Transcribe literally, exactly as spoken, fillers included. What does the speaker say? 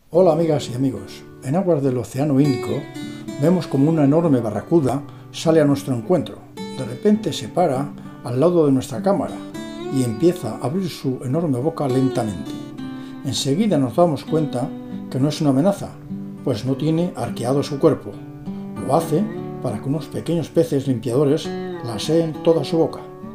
Hola amigas y amigos, en aguas del Océano Índico vemos como una enorme barracuda sale a nuestro encuentro. De repente se para al lado de nuestra cámara y empieza a abrir su enorme boca lentamente. Enseguida nos damos cuenta que no es una amenaza, pues no tiene arqueado su cuerpo. Lo hace para que unos pequeños peces limpiadores laseen toda su boca.